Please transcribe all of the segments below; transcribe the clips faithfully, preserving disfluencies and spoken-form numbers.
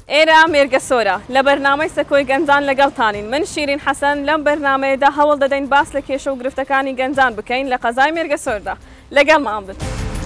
إيرا ميرقسورا لبرنامج سكوي جنزان لقلتانين من شيرين حسن لم برنامج دا هول ددين باس لكيشو قرفتكاني جنزان بكين لقزاي ميرقسور دا لقل ما عمدت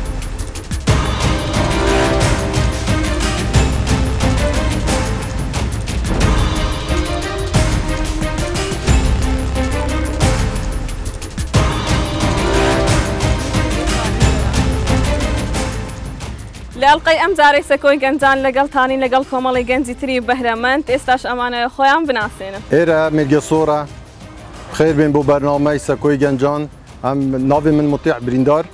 لألقي أمزاري سكوي جنزان لقل تاني لقل كومالي جنزي تري بهرمنت استاش أمانة خويا بناسينا إيرا ميرقسورا خير بين بو برنامج سكوي جنجان هم ناوي من مطيع بريندار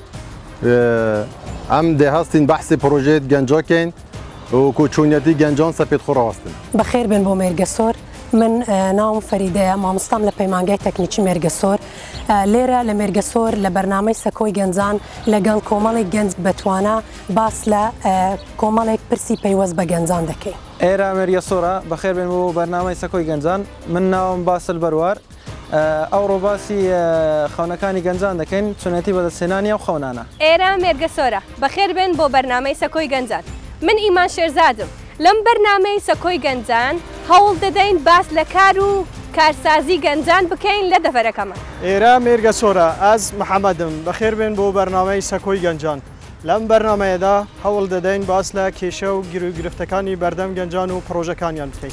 هم ده هستين بحث بروجيت جنجاكين وكوتشونيتي جنجان سبيت خراستن بخير بين بو ميرقسور من ناوم فريدة مامستان لبيمانجي تكنيكي ميرقسور ليرة لميرقسور لبرنامج سكوي جنزان لقل كومالي جنز بتوانا باس ل كومالي برسي بيوز بجنزان دكي إيرا ميرقسورا بخير بين بو برنامج سكوي جنزان من ناوم باس البروار أورو باسي خونكاني جنزان دكين سنتي بدل سنانيا وخونانا إيرا ميرقسورا بخير بين بو برنامج سكوي جنزان من إيمان شيرزادم لم برنامج سكوي جنزان هول ددين باس لكارو كارسازي جنزان بكين لدفر كمان إيرا ميرقسورا از محمدم بخير بين بو برنامج سكوي جنجان لم برنامج دا هول ددين باس لكيشو جرو گرفتكاني بردم جنجان و پروژكانيان بكين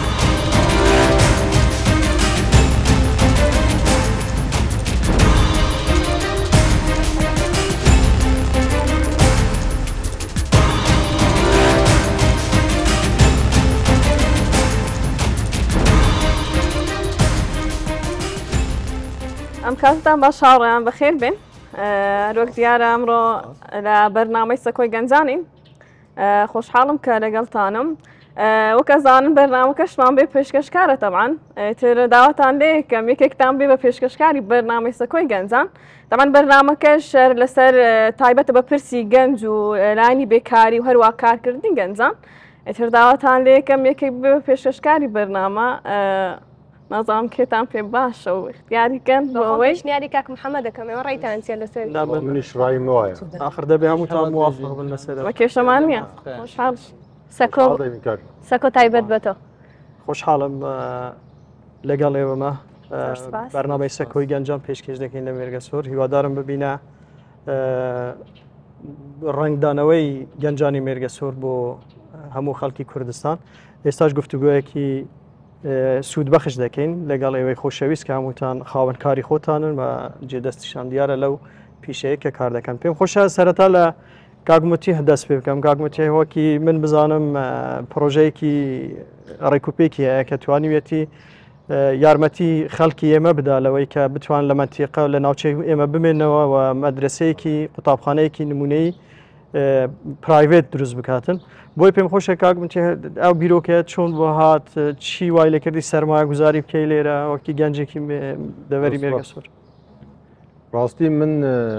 أم كاتم بشار بخير بين روك ديار أمرو لبرنامج سكوي جنزاني خوش حالم كرجلتانم وكزان برنامج كشمان بيشكش كاره طبعا ترى دعوتان ليه كم يكيك تام بي بيشكش كاري برنامج سكوي جنزان طبعا برنامج كش لسر تايبة ببرسي جنز ولايني بكاري وهروا كار كردين جنزان ترى دعوتان ليه كم يكيك بيشكش كاري برنامج نظام كتام في باش واختياري كان ويش نياري كاك محمد كمان رأيت أنت يلا سوي لا منش رأي موايا آخر ده بيها متى موافق بالمسألة وكيف شمانيا خوش حال سكو سكو تايبت بتو خوش حالم لقال إيه ما برنامج سكوي جنجان پیشکش دکین لميرقسور هیوادارم ببینه رنگ دانوی گنجانی ميرقسور بو همو خلکی کردستان استاج گفتگویی که سود بخش دکین لگال ایوی خوشویست که هموتان خواهن کاری خودتانن و جدستشان دیاره لو پیشه که کار دکن پیم خوشه سرطا ل کاغمتی هدس بکم کاغمتی هوا کی من بزانم پروژه‌ای کی ریکوپی کی که توانیتی یارمتی خلکی اما بده لوی که بتوان لمنطقه و لناوچه اما بمنه و مدرسه کی کتابخانه کی نمونه پرایوت دروز بکاتن بۆی پێم خۆشە کاکمتی ئەو بیرۆکەیە چۆن بۆ هات چی وای لە کردی سەرمایە گوزاری بکەی لێرە وەکی گەنجێکی دەوەری مێرگەسۆر ڕاستی من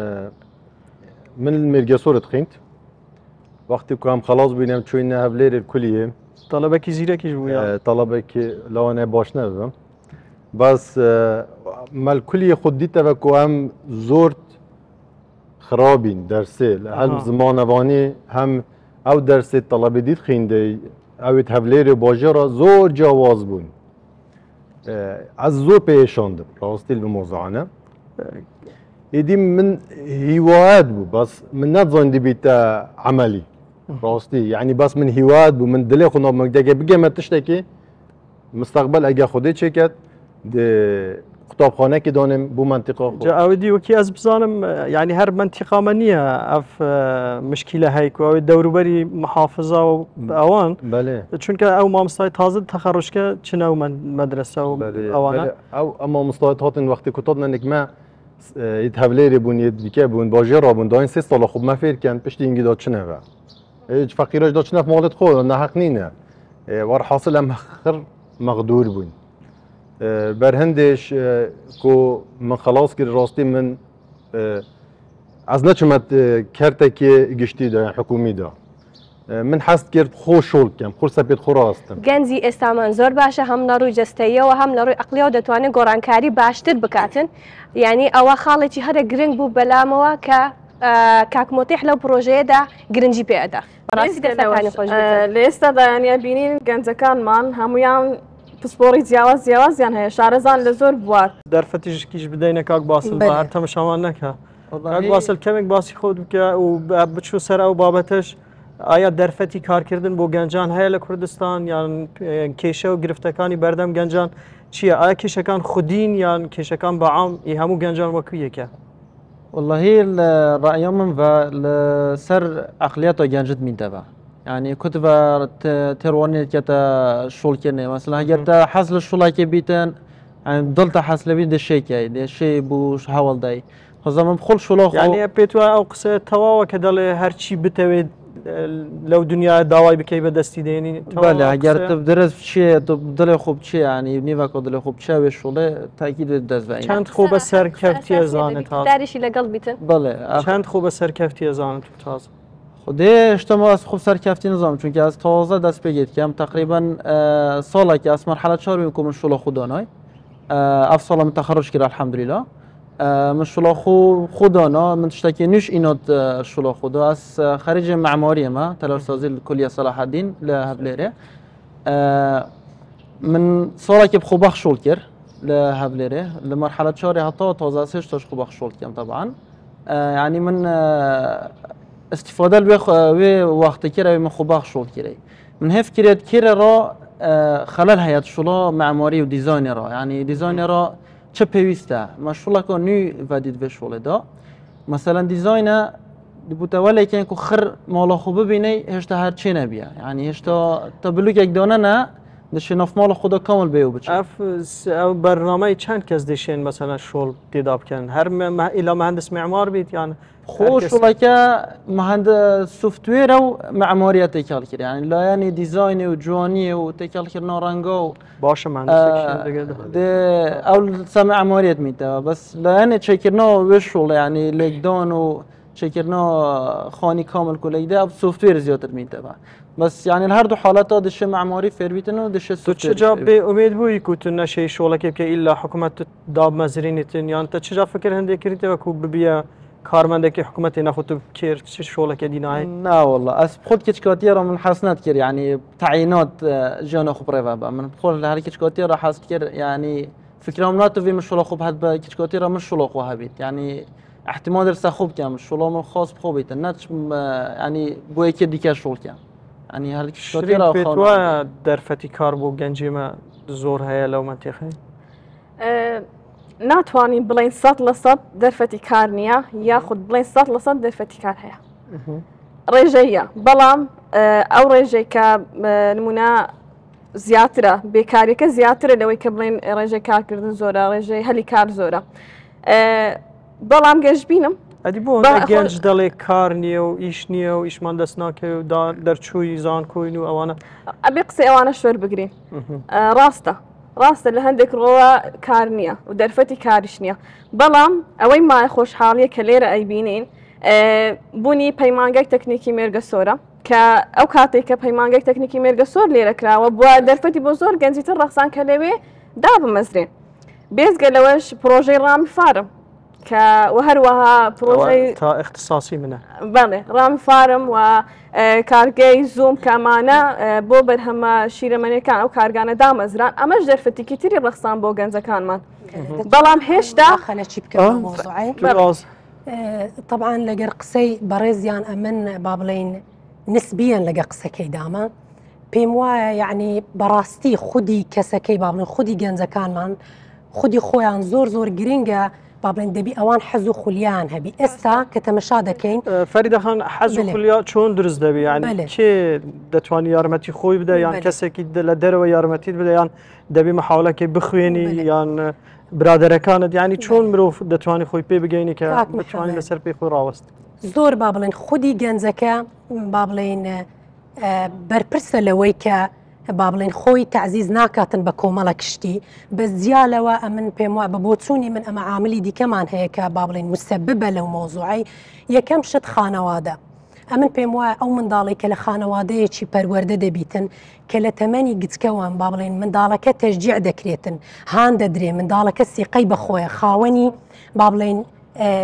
من مێرگەسۆرت خوێند وەختی کوام خەڵاز بووینەم چوینە هەولێرە کولیە تەڵەبێکی زیرەکیش بووە تەڵەبێکی لەوانەیە باش نەبم باس مەل کولیە خود دیتەوە کو ئەم زۆر خرابین دەرسێ لە هەم زمانەوانی هەم او درس طلبه دید خینده او هەولێرە باژێرە زۆر جیاواز بوون از زۆر پێشاندم ڕاستی بمۆزانە ئیدی من هیوایەت بوو بەس من نەتزانیدی بیتە عەمەلی ڕاستی یعنی بەس من هیوایەت بوو من دلێ خۆ نامەکدەگە بگەمە تشتێکی مستەقبەل ئەگە خودێ چێکەت قوتابخانەیەکی دانم بۆ منطقە خۆ ئەوەی وەکی ئەس بزانم یعنی هەر منطقەمە نییە ئەف مشکیلە هەیە و ئەوەی دەوروبەری محافظە و ئەوان چونکە ئەو مامۆستای تازە تەخەڕوشکە چنە و مەدرسە و ئەوانە ئەو ئەم مامۆستای هاتن وەختی کوتابنێکمە هەولێرە بوون دیکە بوون باژێرا بوون داین سێ ساڵە خوب مەفێرکەن پشتی ئینگیدا چنەوە هیچ فەقیرەش دا چنەف ماڵت خۆ نەحەق نینە وەرحاصل ئەم خڕ مەغدور بوون برهندش کو من خلاص کرد راستی من از نچمت کرتکی گشتی دا حکومی دا من حست کرد خوش شول کم خوش سپید خوراستم گنزی استامان زور باشه هم نروی جستیه و هم نروی عقلیه و دتوانه گورانکاری باشتر بکاتن یعنی اوا خاڵێکی هەرە گرنگ بوو بەلامەوە کە کاکمۆتیح لەو پرۆژەیەدا گرنگی پێدا ڕاستی دەستەکانی خۆش لە ئێستادا یانە بینین گەنجەکانمان هەمویان پسپۆڕی جیاواز جیاوازیان هەیە شارەزان لە زۆر بوار دەرفەتیشکیش بدەینە کاک باسل بە هەر تەمەشامان نەکە کاک باسل کەمێک باسی خۆت بکە و بچوو سەر ئەو بابەتەش ئایا دەرفەتی کارکردن بۆ گەنجان هەیە لە کوردستان یان کێشە و گرفتەکانی بەردەم گەنجان چییە؟ ئایا کێشەکان خودین یان کێشەکان بەعام هەموو گەنجان وەکو یەکە؟ والله الرأي من لسر عقليات جانجد من تبع يعني كتب ترواني كتا شول كني مثلا هجرت حصل الشول كي بيتن يعني ضلت حصل بيد الشيء كي ده شيء بوش حاول داي هذا ما بخل شلوخ يعني بيتوا أو قصة تواوا كده له هرشي بتوي لو دنيا داواي بكي بدستي ديني بله هجرت بدرس شيء تبدل خوب شيء يعني نيفا كودل خوب شيء وشوله تأكيد الدرس بعدين كانت خوب سر كفتي زانت هذا داريش إلى قلبي تن بله كانت خوب سر كفتي زانت تازه خدي اجتماع از خوب سر کفتی نظام چون که از تازه دست بگید که هم تقریبا ساله که از مرحله چهار میکنم شلو خودانای اف سال من تخرج کرد الحمدلله من شلو خو خودانا من تشتكي نش اینات شلو خودا از خارج معماری ما تلارسازی کلیه صلاح الدین لهبلیره من ساله که بخو بخشول کرد لهبلیره لمرحله چهار حتی تازه سش تاش خو بخشول کردم طبعا يعني من استفاده به وقت كره من خباخ شغل كره من هف كريت كره را خلال هيئة شغل معماري و ديزاين را يعني ديزاين را چه پیوسته مشغول که نی ودید به شغل دا مثلا ديزاين دبوته ولی که اینکه خر مالا خوب ببینی هشتا هر چی نبیه يعني هشتا تبلوک یک دانه نه دشناف مال خدا کامل بیو بچه اف او برنامه چند کس دشین مثلا شغل دیداب کن هر الا مهندس معمار بید يعني خوش والله که مهندس سوفتویر او معماریت تکال کرد يعني لا يعني ديزاين و جوانی و تکال کردن رنگا و باشه مهندس دیگه ده اول سمع معماریت میته بس لا يعني چکرنا وش والله يعني لگدان و چکرنا خانی کامل کلی ده اب سوفتویر زیادتر میته بس يعني هر دو حالات دش معماري فيربيتن و دش سوفتویر تو چجا به امید بوی که تو نشی شغل که که الا حکومت داب مزرینتن يعني تا چجا فکر هنده کریته و کوب بیا كارمنده که حکومت نخوت كير شغله كديناي لا والله اس خود كتشكاتيرا من حسنات كير يعني تعيينات جانا خبره من بقول هذه كتشكاتيرا حاست كير يعني فكرهم ناتو في مش خوب هاد كتشكاتيرا مش شغله هابيت يعني احتمال درس خوب كم شغله من خاص بخوبيت ناتش يعني بو يك ديك شغل كم يعني هذه كتشكاتيرا بتوا درفتي كاربو گنجي ما زور هيا لو منطقي أه ناتوانین بڵین سەد لە سەد دەرفەتی کار نییە یاخود بڵین سەد لە سەد دەرفەتی کار هەیە ڕێژەیە بەڵام ئەو ڕێژەی کە نمونە زیاترە بێکاریەکە زیاترە لەوەی کە بڵین ڕێژەی کارکردن زۆرە ڕێژەی هەلی کار زۆرە بەڵام گەشتبینم ئەدی بۆ گەنج دەڵێ کار نییە و ئیش نییە و ئیشمان دەست ناکە و دەرچووی زانکۆین و ئەوانە ئەبێ قسەی ئەوانە شوێر بگرین ڕاستە ڕاستە لە هەندێک ڕۆوە کار نییە و دەرفەتی کاریش نییە بەڵام ئەوەی مای خۆشحاڵیە کە لێرە ئەیبینین بوونی پەیمانگەی تەکنیکی مێرگە سۆرە کە ئەو کاتێک کە پەیمانگەی تەکنیکی مێرگە سۆر لێرە کراوە بووە دەرفەتی بۆ زۆر گەنجیتر ڕەخسان کە لەوێ دابمەزرێن بێزگە لەوەش پرۆژەی ڕامی فارم کە و هەروەها پرۆژەی تا اختصاصی منە بەڵێ ڕامی فارم و کارگەی زوم کامانە بۆ بەرهەمە شیرەمەنیەکان ئەو کارگانە دامەزران ئەمەش دەرفەتێکی تری ڕەخسان بۆ گەنجەکانمان بەڵام هێشتا خەلەچی بکەم مۆزوعی طبعا لەگەر قسەی بەڕێزیان ئەمن با بڵێن نسبیان لەگە قسەکەی داما پێم وایە یعنی بەڕاستی خودی کەسەکەی با بڵێن خودی گەنجەکانمان خودی خۆیان زۆر زۆر گرنگە بابلين دبي أوان حزو خليان هبي إسا كتمشى دكين فريدة خان حزو خليان شون درس دبي يعني كي دتواني يارمتي خوي بدا يعني كسكي لدروا يارمتي بدا يعني دبي محاولة كي بخويني يعني برادر كانت يعني شون مروف دتواني خوي بي بجيني كا دتواني لسر بي خوي راوست زور بابلين خدي جنزكا بابلين بربرس لويكا بابلين خوي تعزيز ناكاتن بكومالا كشتي بس زيالوا من بيموا ببوتسوني من أما عاملي دي كمان هيك بابلين مسببة لو موضوعي يكم شت خانواده أمن بيموا أو من ذلك لخانواده شي برورده دبيتن كلا تماني قد كوان بابلين من ذلك تشجيع دكريتن هان دري من ذلك السيقي بخويا خاوني بابلين آه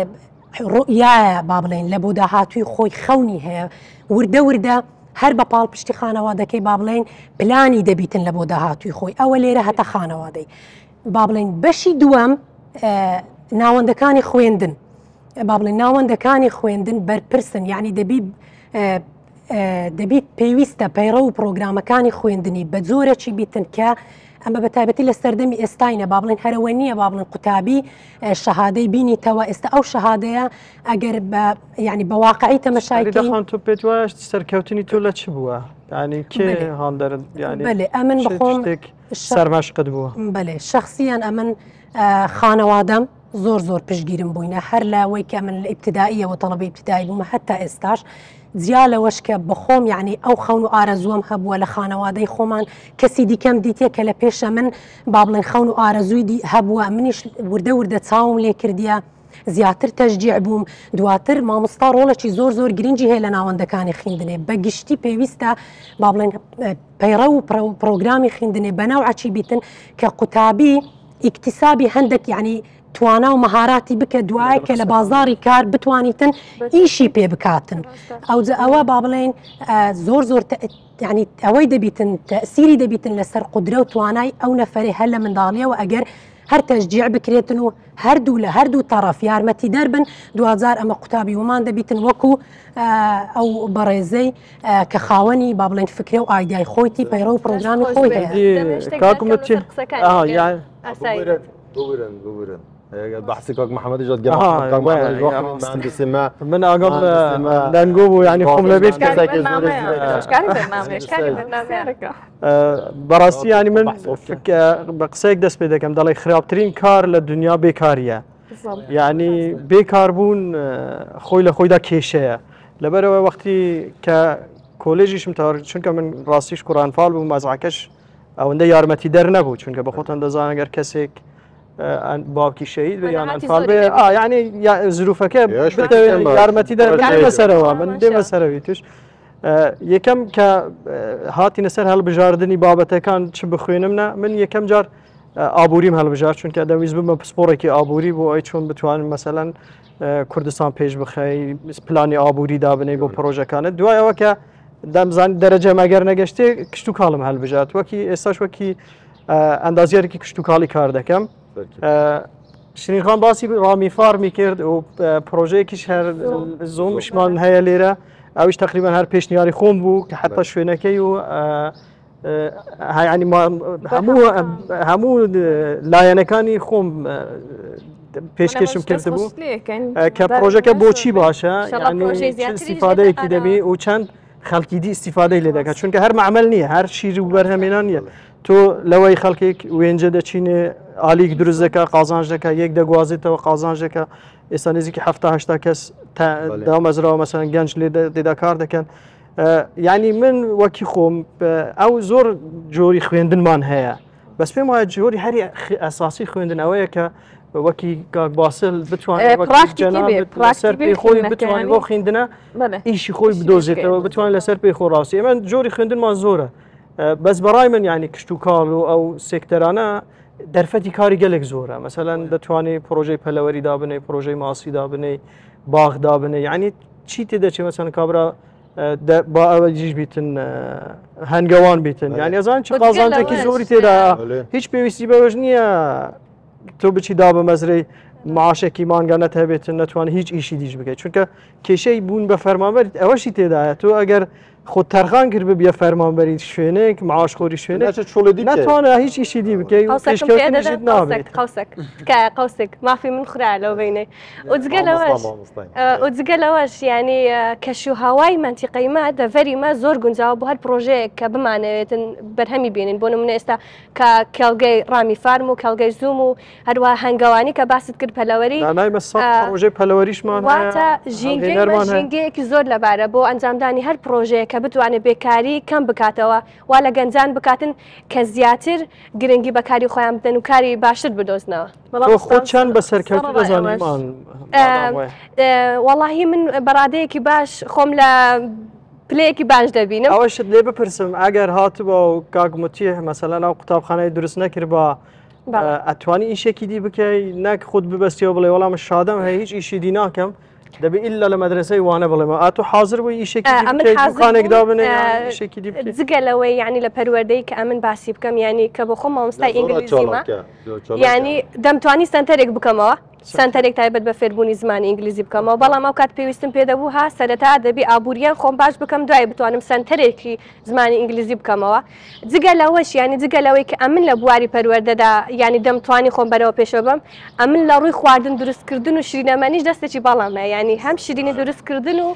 ڕۆیایە با بڵێن لە بۆ داهاتووی خۆی خەونی هەیە وردە وردە هەر بە پاڵ پشتی خانەوادەکەی با بڵێن پلانی دەبیتن لە بۆ داهاتووی خۆی ئەوە لێرە هەتا خانەوادەی با بڵێن بەشی دووەم ناوەندەکانی خوێندن با بڵێن ناوەندەکانی خوێندن بەرپرسن یعنی دەبی دەبیت پێویستە پەیڕە و پرۆگرامەکانی خوێندنی بە جۆرەی بیتن کە ئەمە بە تایبەتی لە سەردەمی ئێستاینە با بڵێن هەرەوە نییە با بڵێن قوتابی شەهادەی بینیتەوە ئێستا ئەو شەهادەیە ئەگەر یعنی بە واقعی تەمەشایکەی تۆ پێت وایە سەرکەوتنی تۆ لە چ بووە ینی کێ هاندەرن ینی بەێ ئەمن بخۆم سەرماشقت بووە بەێ شخصیان ئەمن خانەوادەم زۆر زۆر پشگیرم بووینە هەر لاوەی کە من لە ئیبتدائیەوە تەڵەبی ئیبتدایی بوومە هەتا ئێستاش جیا لەوەش کە بخۆم یعنی ئەو خەون و ئارەزووەم هەبووە لە خانەوادەی خۆمان کەسی دیکەم دیتە کە لە پێشە من با بڵێن خەون و ئارەزووی هەبووە منیش وردە وردە چاوم لێ کردیە زیاتر تەشجیع بووم دواتر مامۆستا ڕۆڵێکی زۆر زۆر گرنگی هەیە لە ناوەندەکانی خوێندنێ بە گشتی پێویستە با بڵێن پەیڕە و پرۆگرامی خوێندنێ بەناو عەچی بیتن کە قوتابی ئیکتیسابی هەندێک یعنی توانا و مەهاراتی بکە دوایە کە لە بازاری کار بتوانیتن ئیشی پێ بکاتن ئەو ئەوە با بڵێن زۆر زۆر یعنی ئەوەی دەبیتن تەسیری دەبیتن لەسەر قودرە و توانای ئەو نەفەری هەر لە منداڵیەوە ئەگەر هەر تەشجیع بکرێتن و هەردوو لە هەردوو تەڕەف یارمەتی دەربن دوزار ئەمە قوتابی ومان دەبیتن وەکو ئەو بەڕێزەی کە خاوەنی با بڵێن فکرێ و ئایدای خۆیتی پەیڕە و پرۆگرامی خۆی هەیە بورن بورن بحثك وقت محمد جاد جمع مهندس ما من اقل لانجو بو يعني خم لبيت كذا براسي يعني من بقسيك دس بيدا كم دالي خرابترين كار للدنيا بيكاريه يعني بيكار بون خوي لخوي دا كيشه لبرا وقتي ك كوليجيش متار چونك من راسيش قران فال بو مزعكش او انده يارمتي در نبو چونك بخوتن دزان اگر كسيك بابکی شهید بیان انفال به آه یعنی ظروفه که یارمتی در دیم سروا من دیم سروی توش یکم که هاتی نسر هل بجاردنی بابته کان چه بخوینم نه من یکم جار آبوریم هل بجار چون که دمیز بم پسپوره که آبوری بو ای چون بتوان مثلا کردستان پیش بخوای پلانی آبوری دابنی بو پروژه کانه دوای او که دم زن درجه مگر نگشته کشتو کالم هل بجات وکی استاش وکی اندازیاری که کشتو کالی کار دکم شیرین خان باسی رامی فار میکرد و پروژه‌ایش هر زومش من هیا لیره اوش تقریبا هر پیشنیاری خوم بود که حتی شوینکی و یعنی ما همو همو لایەنەکانی خۆم پێشکەشم کرده بود که پروژه که بۆ چی باشه یعنی استیفادەیەکی دەبێ و چەند خەڵکی دی استیفادەی لێ دەکات چونکە هەر معمەل نییە هەر شیر و بەرهەمێنان نییە تۆ لەوەی خەڵکێک وێنجە دەچینێ ئالیک دروست دەکات قازانج دەکات یەک دەگوازێتەوە قازانج دەکات ئێستا نزیکی هەفتا هەشتا کەس دامەزراوە مەسەڵەن گەنج لێدا کار دەکەن یعنی من وەکی خۆم ئەو زۆر جۆری خوێندنمان هەیە بەس پێم وایە جۆری هەری ئەساسی خوێندن ئەوەیە کە وەکی کاک باسل بتوانێت لەسەر پێی خۆی بتوانێت بۆ خوێندنە ئیشی خۆی بدۆزێتەوە بتوانێت لەسەر پێی خۆ ڕاستی ئێمە جۆری خوێندنمان زۆرە بەس بەڕای من یعنی کشت و کاڵ و ئەو سێکتەرانە دەرفەتی کاری گەلێک زۆرە مەسەلەن دەتوانێت پرۆژەی پەلەوەری دابنێ پرۆژەی ماسی دابنێ باغ دابنێ یعنی چی تێدەچێت مەسەلەن کابرا با ئەوە دیش بیتن هەنگەوان بیتن یعنی ئەزان چ قازانجێکی زۆری تێدا هیچ پێویستی بەوەش نییە تۆ بچی دا بە مەزرەی معاشێکی مانگانەت هەبێتن نەتوانێت هیچ ئیشی دیش بکەیت چونکە کێشەی بوون بە فەرمانبەری ئەوەشی تێدایە تۆ ئەگەر خۆ تەرخان کرد ببیە فەرمانبەری شوێنێک معاش خۆری شوێنێک ناتوانێت هیچ ئیشی دی بکەیت پێشکەوتنیشت نابێت قەوسێک مافی من خورا لەو بینێ وجگە لەوەش یعنی کەش و هاوای منتیقەی ما دەڤەری ما زۆر گونجاوە بۆ هەر پرۆژەیەک کە بمانەوێتن بەرهەمی بینین بۆ نمونە ئێستا کە کێڵگەی ڕامی فارم و کێڵگەی زووم و هەروە هەنگاوانی کە باست کرد پەلەوەری پرۆژەی پەلەوەریشمان واتە ژینگەیەکی زۆر لەبارە بۆ ئەنجامدانی هەر پرۆژەیە کە بتوانێت بێکاری کەم بکاتەوە وا لە گەنجان بکاتن کە زیاتر گرنگی بەکاری خۆیان بدەن و کاری باشتر بدۆزنەوە خۆ چەند بە سەرکەوتن دەزانیمان وەڵاهی من بەڕادەیەکی باش خۆم لە پلەیەکی باش دەبینم ئەوەشت لێ بپرسم ئەگەر هاتبووە و کاک موتیە مەسەلەن ئەو قوتابخانەی دروست نەکرد بە ئەتوانی ئیشێکی دی بکەی نەک خودت ببەستیەوە بڵێ وەڵام شادەم هەیە هیچ ئیشی دی ناکەم دەبێ ئیلا لە مەدرسەی وانە بڵێمە ئاتۆ حاضر بووی ئیشێکی دوکانێکدا بنێ ئیشێکی دی بکەیت جگەلەوەی یعنی لە پەروەردەی کە ئەمن باسی بکەم یعنی کە بۆ خۆم مامۆستای ئینگلیزیمە یعنی دەمتوانی سنتەرێک بکەمەوە سنتەرێک تایبەت بە فێربوونی زمانی ئینگلیزی بکەمەوە بەڵام ئەو کات پێویستم پێ دەبوو ها سەرەتا دەبی ئابوووریان خۆم باش بکەم دوای بتوانم سنتەرێکی زمانی ئینگلیزی بکەمەوە جگە لەوەش ینی جگە لەوەی کە ئەمن لە بواری پەروەردەدا ینی دەمتوانی خۆم بەرەوە پێشەوە بم ئەمن لە ڕووی خواردن دروستکردن و شیرینەمەنیش دەستێکی بەڵامە ینی هەم شیرینی دروستکردن و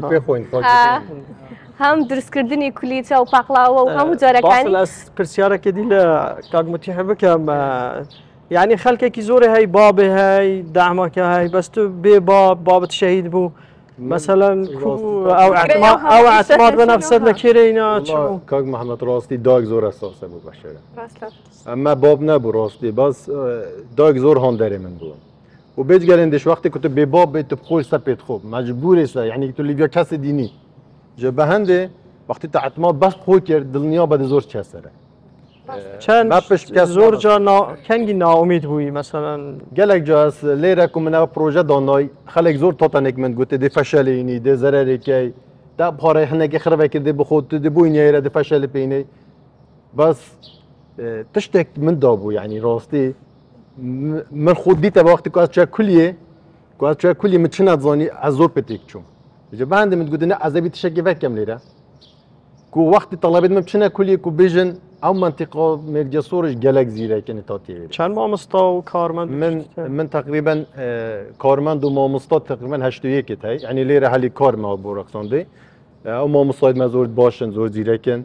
هەم دروستکردنی کولیتە و پاقلاوە و هەموو جۆرەکانی پرسیارەکە دی لە کاگمتیحە بکەم یعنی خەڵکێکی زۆری هەی بابێ هەی دامەکە هەی بەست و بێ باب بابت شەهید بوو مثلا ئەو ئەو اعتماد بە نەفسەت لە کێرەینا کاک محەممەد ڕاستی داگ زۆر ئەساسە بوو بەشێرە ئەمە باب نەبوو ڕاستی باس داگ زۆر هەندەرێ من بووە و بێجگەلێندش وەختی کە تو بێ باب بێت تو بخۆی سە پێت خۆب مەجبورێسە یعنی تو لیبیا کەسی دینی جە بە هەندێ وەختی تا اعتماد بەس خۆی کرد دڵنیا بەدە زۆر کەسەرە چەند زۆر جا کەنگی ناومید بووی مثلا gelek cas lêre ku min ev proje danay xelek zor totanek min gote dê feşelînî dê zererêkey te parê hinekê xirvekê dê bixwe tu dê bûyînê re dê feşelê pênê bas tiştek min dabû yanî rastî min xwe dîte wextî ku ez çêya kuliyê ku ez çêya kuliyê min çi nezanî ez zor pê têk çûm ji be hindê min gote ne ez ê bî tişekê vekem lêre ku wextî talebê min biçine kuliyê ku bêjin ئەو منطقه مێرگەسۆرش gelek zîrekên tatî çend mamosta û karmend min min teqrîben karmend û mamosta teqrîben heşt û yekê heye yanî lêre helî kar me bo rexsandê ew mamostayê me zor başin zor zîrekin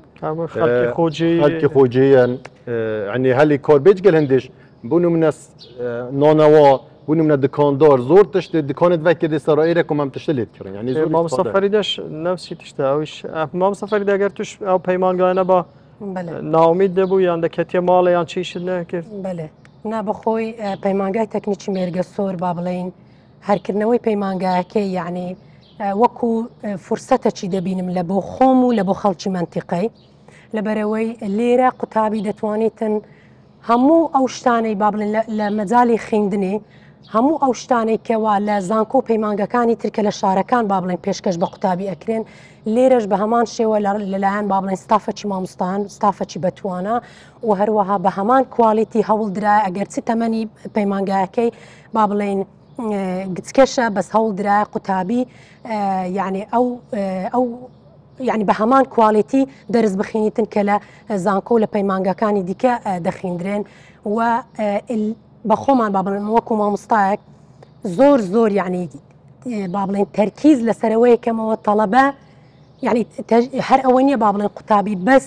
xelkê xocêyen yanî helî kar bêj gel hindêş bû nimune nanewa bû nimune dikandar zor tiştê dikanê vekê dê serayê ku em tiştê lê dikirin yanî mamosta Ferîdeş nefsî tişte ew mamosta Ferîde eger tu ew peymangaye neba ناومید دەبوو یان دەکەتیە ماڵە یان چیشت نەکرد بەێ نا بەخۆی پەیمانگای تەکنیکی مێرگە سۆر با بڵین هەرکردنەوەی پەیمانگایەکەی یعنی وەکو فرسەتەکی دەبینم لە بۆ خۆم و لە بۆ خەڵکی منتیقەی لەبەرەوەی لێرە قوتابی دەتوانێتن هەموو ئەو شتانەی با بڵێن لە مەجای خوێندنێ هەموو ئەو شتانەی کەوا لە زانکۆ و پەیمانگەکانی ترکە لە شارەکان با بڵێن پێشکەش بە قوتابی ئەکرێن لێرەش بە هەمان شێوە لەلایەن با بڵێن ستافەکی مامۆستان ستافەکی بەتوانە و هەروەها بە هەمان کوالیتی هەوڵ درای ئەگەرچی تەمەنی پەیمانگایەکەی با بڵێن گچکەشە بەس هەوڵ درای قوتابی یعنی ئەو ئەو یعنی بە هەمان کوالیتی دەرز بخینیتن کە لە زانکۆ لە پەیمانگەکانی دیکە دەخیندرێن و بە خۆمان با بڵێن وەکو مامۆستایەک زۆر زۆر یعنی با بڵێن تەرکیز لەسەرەوەیەکەمەوە تەڵەبە یعنی هەر ئەوە نییە با بڵێن قوتابی بەس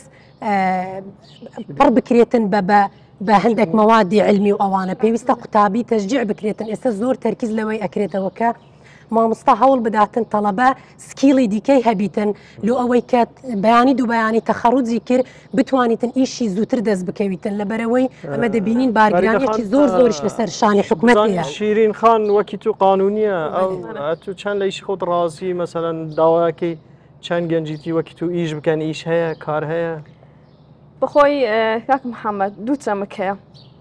پڕ بکرێتن بە بە هەندێک مەوادی علمی و ئەوانە پێویستە قوتابی تەشجیع بکرێتن ئێستا زۆر تەرکیز لەوەی ئەکرێتەوە کە مامۆستا هەوڵ بداتن تەڵەبە سکیڵی دیکەی هەبیتن لۆ ئەوەی کە بەیانی دوو بەیانی تەخەڕوجی کرد بتوانیتن ئیشی زووتر دەست بکەویتن لەبەرەوەی ئەمە دەبینین بارگرانێکی زۆر زۆریش لەسەر شانی حکومەتە شیرین خان وەکی تو قانونیە ئەو تو چەند لە ئیشی خۆت ڕازی مەسەلەن داواکەی چەند گەنجیتی وەکی تو ئیش بکەن ئیش هەیە کار هەیە بخۆی کاک محەممەد دوو چەمک هەیە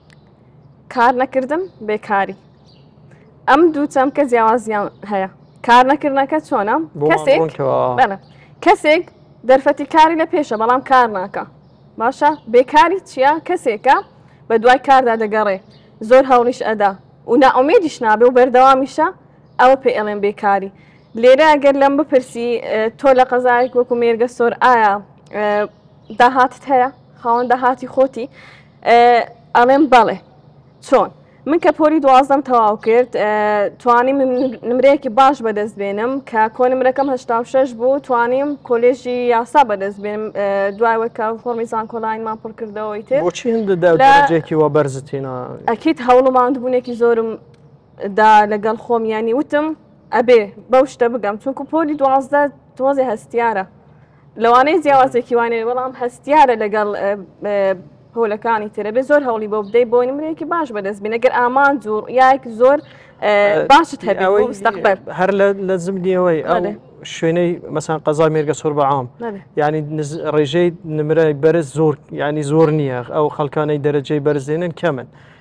کار نەکردم بێکاری ئەم دوو چەمکە جیاوازیان هەیە کار نەکردنەکە چۆنە کەسێک کەسێک دەرفەتی کاری لە پێشە بەڵام کار ناکە باشە بێکاری چییە کەسێکە بە دوای کاردا دەگەڕێ زۆر هەوڵیش ئەدا و ناومێدیش نابێ و بەردەوامیشە ئەوە پێ ئەڵێن بێکاری لێرە ئەگەر لەم بپرسی تۆ لە قەزایك وەکو مێرگە سۆر ئایا داهاتت هەیە خاوەن داهاتی خۆتی ئەڵێم بەڵێ چۆن من کە پۆلی دوازدەم تەواو کرد توانی نمرەیەکی باش بەدەست بێنم کە کۆنمرەکەم هەشتا و شەش بوو توانیم کۆلێژی یاسا بەدەست بێنم دوایوەکە فۆرمی زانکۆڵاینمان پڕ کردەوەی تر بۆچی هەندێکی وە بەرزتێنە ئەکیت هەوڵ و ماندبوونێکی زۆرم دا لەگەڵ خۆم ینی وتم ئەبێ بەو شتە بگەم چونکو پۆلی دوازدە تۆزی هەستیارە لەوانەیە جیاوازێکی وانێ بەڵام هەستیارە لەگەڵ پۆلەکانی ترە بێ زۆر هەوڵی بۆ بدەی بۆ نمرەیەکی باش بەدەست بێن ئەگەر ئامان جوور یاک زۆر باشت هەبێ بۆ مستەقبەل هەر لە زمدیەوەی ئەو شوێنەی مەسەن قەزای مێرگە سۆر بە عام ینی ڕێژەی نمرەی بەرز زۆر ینی زۆر نییە ئەو خەڵکانەی دەرەجەی بەرزێنن کەمن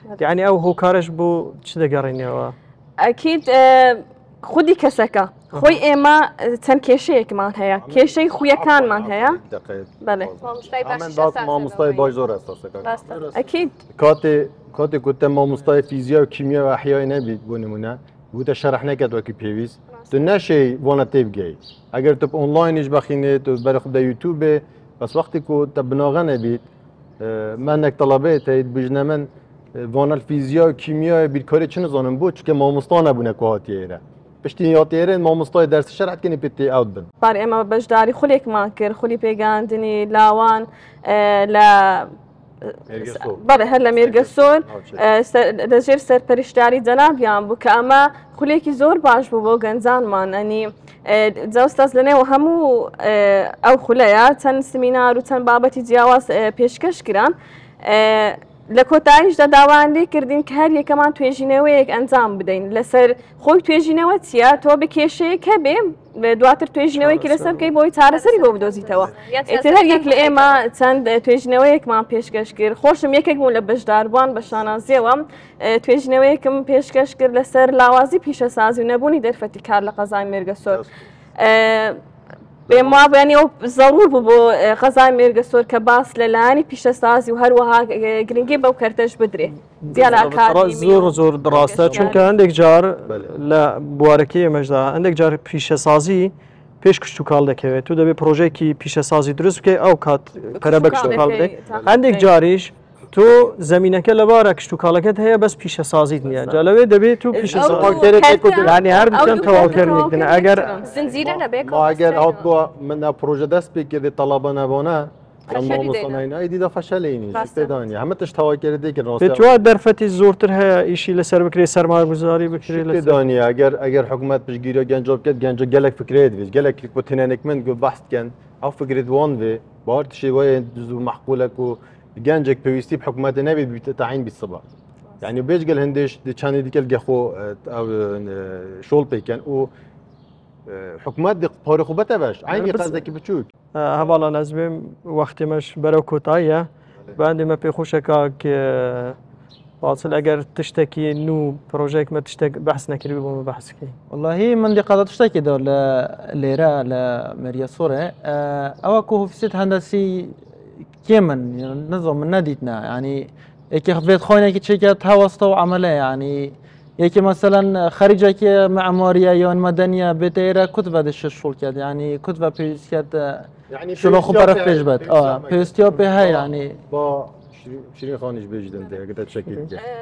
يعني او هۆکارش بۆ چ دەگەڕێنەوە؟ ئەکیید خودی کەسەکە خۆی ئێمە چەند کێشەیەکمان هەیە کێشەی خویەکانمان هەیە بەڵێ مامۆستای باش زۆر ئەساسەکە ئەکیید کاتێ کاتێک گوتە مامۆستای فیزیا و کیمیا و ئەحیای نەبیت بۆ نمونە گوتە شەرح نەکات وەکی پێویست تو نەشەی وانە تێبگەیت ئەگەر تو ئۆنلاینیش بەخینێت و بەرە خودە یوتیوبێ بەس وەختی کو تە بناغە نەبیت منێک تەڵەبێت هەیت بژنە من وانە فیزیا و کیمیا بیرکاری چ نزانم بۆ چکە مامۆستا نەبوونە کو هاتیێرە پشتیهاتێرێن مامۆستای دەرسی شەرعکردنی پێ ئەوت بن بار ئێمە بەشداری خولێکمان کرد خولی پێگاندنی لاوان لە بەڵێ هەر لە مێرگەسۆر لەژێر سەرپەرشتیاری جەنابیان بوو کە ئەمە خولێکی زۆر باش بوو بۆ گەنجانمان ئەنی جاوستاز لەنێەوە هەموو ئەو خولەیە چەند سمینار و چەند بابەتی جیاواز پێشکەش کران لە کۆتاییشدا داوان لێ کردین کە هەر یەکەمان توێژینەوەیەک ئەنجام بدەین لەسەر خۆی توێژینەوە چییە تۆ بە کێشەیەک هەبێ دواتر توێژینەوەیکی لەسەر بکەی بۆی چارەسەری بۆ بدۆزیتەوە ئێتر هەر یەک لە ئێمە چەند توێژینەوەیەکمان پێشکەش کرد خۆشم یەکێک بوو لە بەشداربووان بە شانازیەوە توێژینەوەیەکم پێشکەش کرد لەسەر لاوازی پیشەسازی و نەبوونی دەرفەتی کار لە قەزای مێرگەسۆر پێم وابێنی ئەو زەڕور بوو بۆ قەزای مێرگەسۆر کە باس لەلایەنی پیشەسازی و هەروەها گرنگی بەو کەرتەش بدرێ زۆر زۆر ڕاستە چونکە هەندێک جار لە بوارەکەی ئێمەشدا هەندێک جار پیشەسازی پێش کشت و کاڵ دەکەوێت تو دەبێت پرۆژێکی پیشەسازی دروست بکەی ئەو کات پەرە بە کشت و کاڵ بدەیت هەندێک جاریش تۆ زمینەکە لەبارە کشت و کاڵەکەت هەیە بەس پیشەسازیت نییە جا لەوێ دەبێت تو پیشەسازی هەردووچەن تەواوکردنی ئەگەر ئەگەر هات بووە منە پرۆژە دەست پێ کردێت تەڵابە نەبوونە دیدە فەشەلینی پێدانی هەمە تش تەواوکردێکی ڕاستێتوا دەرفەتی زۆرتر هەیە ئیشی لەسەر بکرێ سەرمایه‌گوزاری بکرێت لە دانی ئەگەر ئەگەر حکوومەت پشگیری گەنج بکات گەنج گەلێک فکرێت وێت گەلێک بۆ تێنێک من گو بەحثکەن ئەو فکرێت وان وێ باوەڕ تشی وایە زوو مەحقولەک و گەنجێک پێویستی حکوومەتە نەبێت بیتە تاعین بیست سەبا یعنی بێژگەل هەندێش چاندی دیکە گەخۆ شۆڵ پێکەن و حکوومەت پارە خوبەتە بەش ئاینی قەزێکی بچووک هەواڵە نەزبێم وەختێمەش بەرەو کۆتاییە باندێمە پێخۆشەکە کە واصل ئەگەر تشتێکی نو پرۆژێکمە تشتێک بەحس نەکردی بۆمە بەحسکی واللهی من دیقەدە تشتێکی دەوە لە لێرە لە مێریەسۆرە ئەوە کۆ هۆفیسێت هەندەسی کێ من نەزۆ من نەدیتنا ینی یەکی خبێت خۆینێکی چێکە هەوەستە و عملە ینی یەکی مەسەلەن خەریجێکی معماریە یان مەدەنیە بێتەیرە کوت بە دەشە شوڵکات ینی کوت بە پێویستکات شلۆ خوبەرە پێش بێت پێویستیا پێ هەیە ینی با شیرین خانیش بێژدن دەگەتە چەکی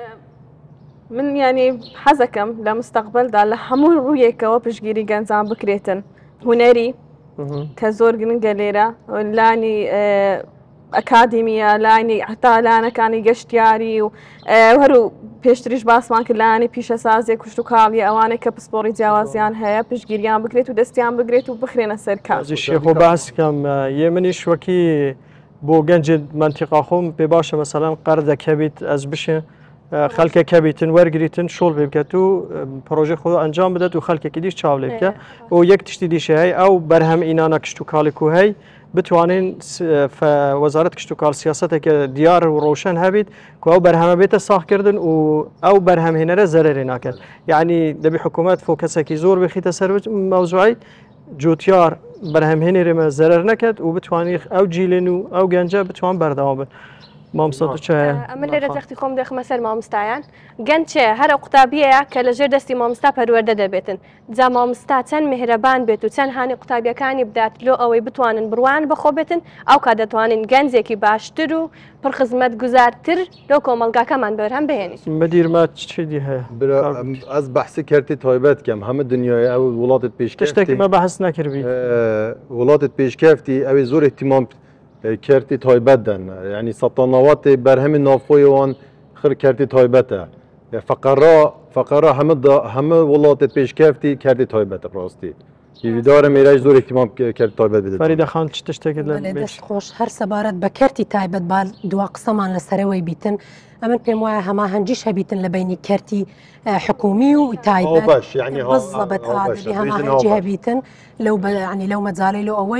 من ینی حەزەکەم لە مستەقبلدا لە هەموو ڕوویەکەوە پشگیری گەنجان بکرێتن هونەری کە زۆر گرنگە لێرە لانی ئەکادمیە لانی حتا لانەکانی گەشتیاری و هەرو پێشتریش باسمان کرد لایانی پیشەسازی کوشت و کاڵی ئەوانەی کە پسپۆڕی جیاوازیان هەیە پشگیریان بگرێت و دەستیان بگرێت و بخرێنە سەر کار شێخۆ باسکەم یێ منیش وەکی بۆ گەنجێت منتیقا خۆم پێ باشە مەسەلەن قەردەکە بیت ئەس بشێ خەڵکێکە بیتن وەرگریتن شۆڵ پێ بکات و پرۆژێ خۆ ئەنجام بدات و خەڵکێکی دیش چاو لێ بکە و یەک تشتی دیشە هەیە ئەو بەرهەم ئینانە کشت و کاڵێک و هەی بتوانین وەزارەت کشت و کاڵ سیاسەتێکە دیار و ڕۆشن هەبیت کە ئەو بەرهەمە بێتە ساختکردن و ئەو بەرهەمهێنەرە زەرێ ناکرد یعنی دەبی حکوومەت فۆکەسێکی زۆر بخیتە سەر مەوزوعی جوتیار بەرهەمهێنێرێمە زەرەر نەکرد و بتوانانی ئەو جیلێن و ئەو گەنجە بتوان بەردەوام بن مامۆستا ئەمە لێرە تەختی خۆم دەخمە سەر مامۆستایان گەنجێ هەرە قوتابیەیە کە لەژێر دەستی مامۆستا پەروەردە دەبێتن جا مامۆستا چەند مهرەبان بێت و چەند هانی قوتابیەکانی بدات لۆ ئەوەی بتوانن بڕوان بەخۆ بێتن ئەو کا دەتوانین گەنجێکی باشتر و پڕخزمەت گوزارتر لۆ کۆمەلگاکەمان بەرهەم بهێنین بەدیرمات چی هەیە ئەس بەحسی کردی تایبەت کەم هەمە دنیای ئەو وڵاتت پێشکەشتێکمە بەحس نەکردی وڵاتت پێشکەفتی ئەوێ زۆر احتیمام کردی تایبەتدەن ینی سەتانەواتی بەرهەمی ناوخۆیەوان خر کردی تایبەتە فقەرا فقەرا هەمە وڵاتت پێشکەفتی کردی تایبەتە ڕاستی هیویدارە مێرەش زۆر احتیمام کرد تایبەت بدەیت فەریدەخان چ تشتێکت لە دەست خۆش هەر سەبارەت بە کەرتی تایبەت با دوا قسەمان لەسەرەوەی بیتن ئەمن پێم وایە هەما هەنجیش هەبیتن لە بینی کەرتی حکومی و تایبەت بالضبط هەما هەنجی هەبیتن لەو ینی لەو مەجاالەی لە ئەوەی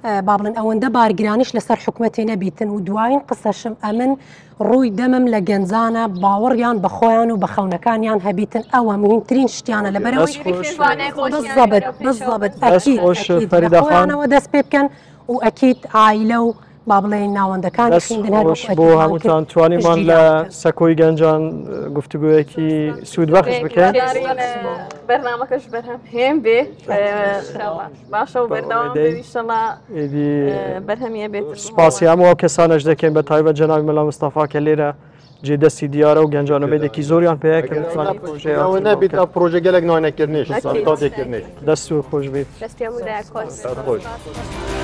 با بڵێن ئەوەندە بارگرانیش لەسەر حکوومەتێ نەبیتن و دوایین قسەشم ئەمن ڕووی دەمم لە گەنجانە باوەڕیان بە خۆیان و بە خەونەکانیان هەبیتن ئەوە مهمترین شتیانە لەبەرەوەی بزەبت بزەبت ئەکیدەوە دەست پێ بکەن و ئەکیید عایلە و با بڵێن ناوەندەکانی خوێندن بۆ هەمووتان توانیمان لە سەکۆی گەنجان گفتوگویەکی سوودبەخش بکەین بەرنامەکەش بەرهەم هێم بێ باشە و بەردەوام بێویشەڵا بەرهەمیە بێت سپاسی هەموو کەسانەش دەکەین بە تایبەت جەنابی مەلا مستەفا کە لێرە جێدەستی دیارە و گەنجانەبێتێکی زۆریان پێەیە کە نەبیت پرۆژە گەلێک ناینەکردنیش دەست و خۆش بێت دەستی هەموو دایە کۆس.